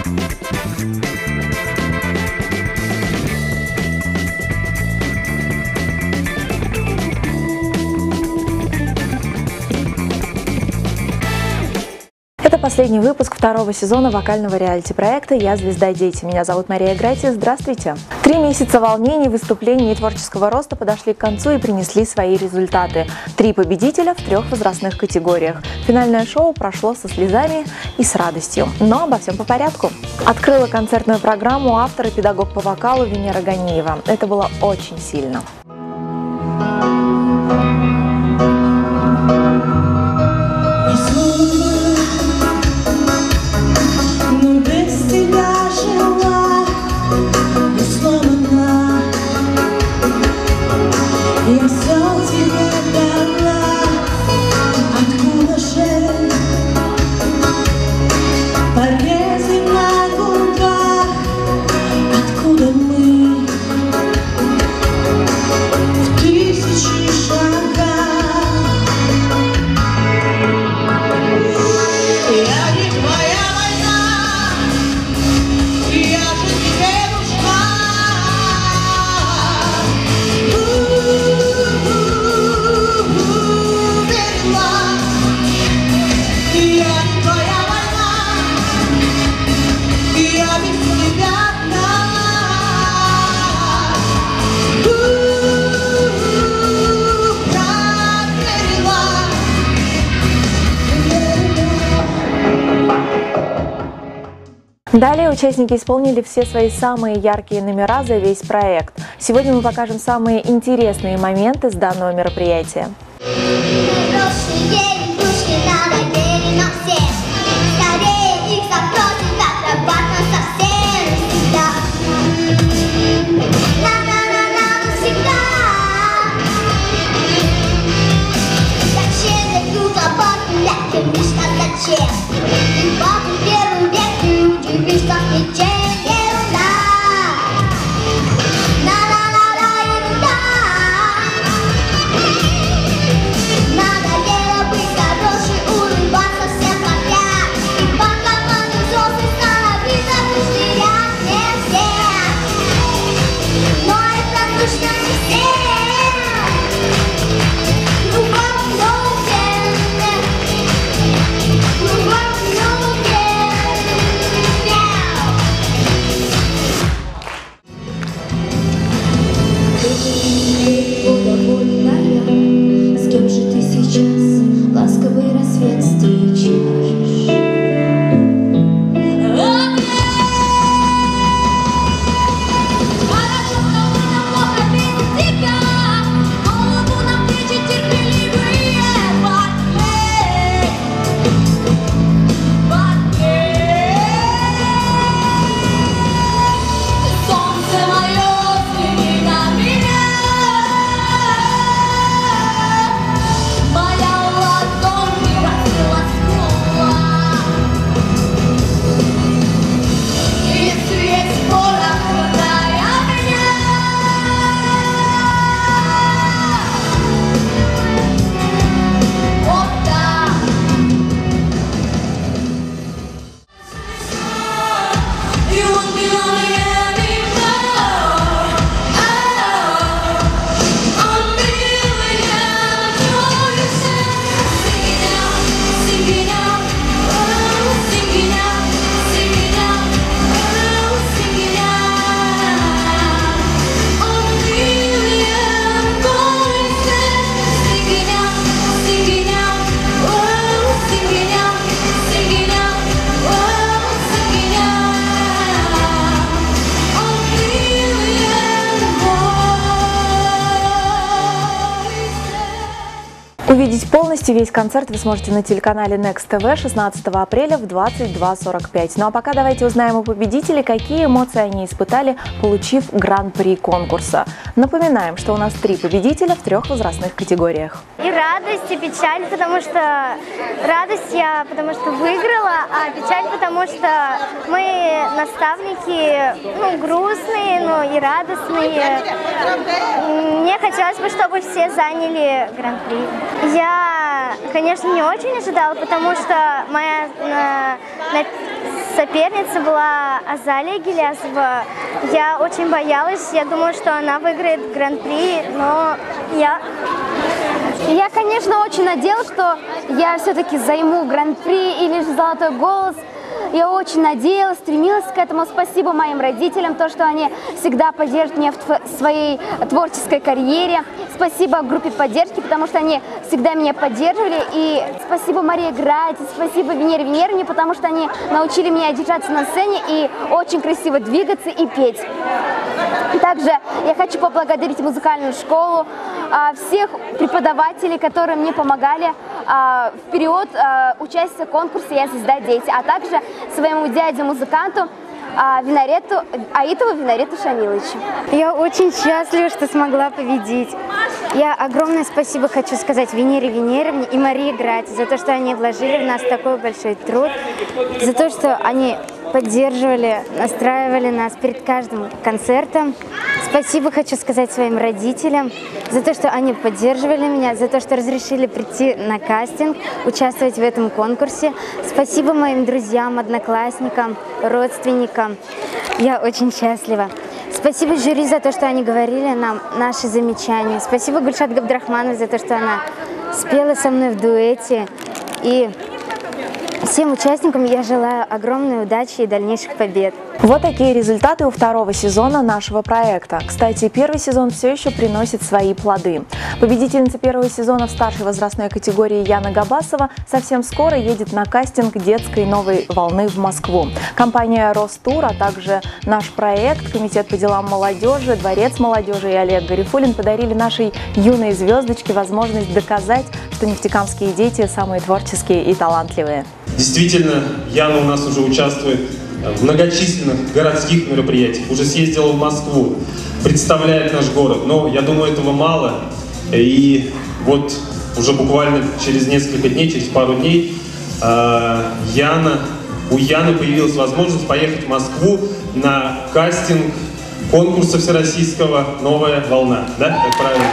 Это последний выпуск второго сезона вокального реалити-проекта «Я звезда и дети». Меня зовут Мария Грати. Здравствуйте! 3 месяца волнений, выступлений и творческого роста подошли к концу и принесли свои результаты. 3 победителя в 3 возрастных категориях. Финальное шоу прошло со слезами и с радостью. Но обо всем по порядку. Открыла концертную программу автор и педагог по вокалу Венера Ганиева. Это было очень сильно. Далее участники исполнили все свои самые яркие номера за весь проект. Сегодня мы покажем самые интересные моменты с данного мероприятия. Увидеть полностью весь концерт вы сможете на телеканале Next TV 16 апреля в 22:45. Ну а пока давайте узнаем у победителей, какие эмоции они испытали, получив гран-при конкурса. Напоминаем, что у нас 3 победителя в 3 возрастных категориях. И радость, и печаль, потому что радость я потому что выиграла, а печаль потому что мы наставники, грустные, но и радостные. Мне хотелось бы, чтобы все заняли гран-при. Я, конечно, не очень ожидала, потому что моя соперница была Азалия Гилязова. Я очень боялась, я думала, что она выиграет гран-при, но Я, конечно, очень надеялась, что я все-таки займу гран-при или же золотой голос. Я очень надеялась, стремилась к этому. Спасибо моим родителям, то, что они всегда поддерживают меня в своей творческой карьере. Спасибо группе поддержки, потому что они всегда меня поддерживали. И спасибо Марии Грайте, спасибо Венере Венеровне, потому что они научили меня держаться на сцене и очень красиво двигаться и петь. Также я хочу поблагодарить музыкальную школу, всех преподавателей, которые мне помогали в период участия в конкурсе «Я звезда дети», а также своему дяде-музыканту Аитову Винарету Шамиловичу. Я очень счастлива, что смогла победить. Я огромное спасибо хочу сказать Венере Венеровне и Марии Грате за то, что они вложили в нас такой большой труд, за то, что они поддерживали, настраивали нас перед каждым концертом. Спасибо хочу сказать своим родителям за то, что они поддерживали меня, за то, что разрешили прийти на кастинг, участвовать в этом конкурсе. Спасибо моим друзьям, одноклассникам, родственникам. Я очень счастлива. Спасибо жюри за то, что они говорили нам наши замечания. Спасибо Гульшат Габдрахмановой за то, что она спела со мной в дуэте. И всем участникам я желаю огромной удачи и дальнейших побед. Вот такие результаты у второго сезона нашего проекта. Кстати, первый сезон все еще приносит свои плоды. Победительница первого сезона в старшей возрастной категории Яна Габасова совсем скоро едет на кастинг детской новой волны в Москву. Компания «Ростур», а также наш проект, Комитет по делам молодежи, Дворец молодежи и Олег Гарифуллин подарили нашей юной звездочке возможность доказать, что нефтекамские дети самые творческие и талантливые. Действительно, Яна у нас уже участвует в многочисленных городских мероприятиях, уже съездила в Москву, представляет наш город, но я думаю, этого мало. И вот уже буквально через несколько дней, через пару дней, у Яны появилась возможность поехать в Москву на кастинг конкурса всероссийского «Новая волна». Да, так правильно?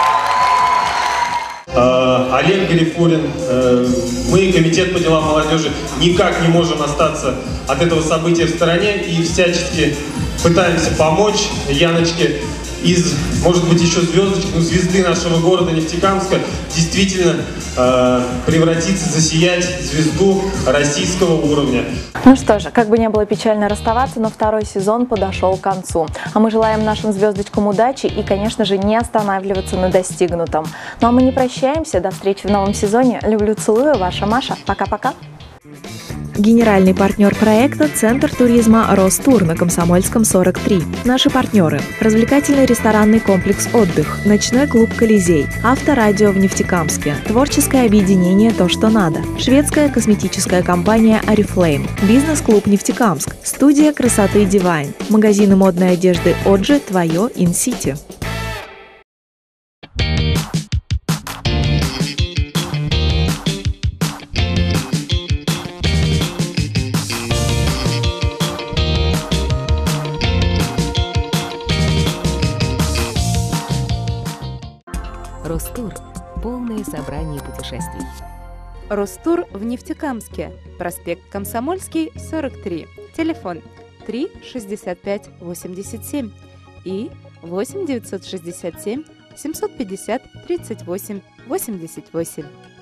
Олег Гарифуллин, мы, Комитет по делам молодежи, никак не можем остаться от этого события в стороне и всячески пытаемся помочь Яночке из, может быть, еще звезды нашего города Нефтекамска действительно превратиться, засиять звезду российского уровня. Ну что же, как бы не было печально расставаться, но второй сезон подошел к концу. А мы желаем нашим звездочкам удачи и, конечно же, не останавливаться на достигнутом. Ну а мы не прощаемся. До встречи в новом сезоне. Люблю, целую. Ваша Маша. Пока-пока. Генеральный партнер проекта – Центр туризма «Ростур» на Комсомольском, 43. Наши партнеры – развлекательный ресторанный комплекс «Отдых», ночной клуб «Колизей», Авторадио в Нефтекамске, творческое объединение «То, что надо», шведская косметическая компания «Oriflame», бизнес-клуб «Нефтекамск», студия красоты «Divine», магазины модной одежды «Оджи», «Твое», «Инсити». Ростур – полное собрание путешествий. Ростур в Нефтекамске. Проспект Комсомольский, 43. Телефон 3 65 87 и 8 967 750 38 88.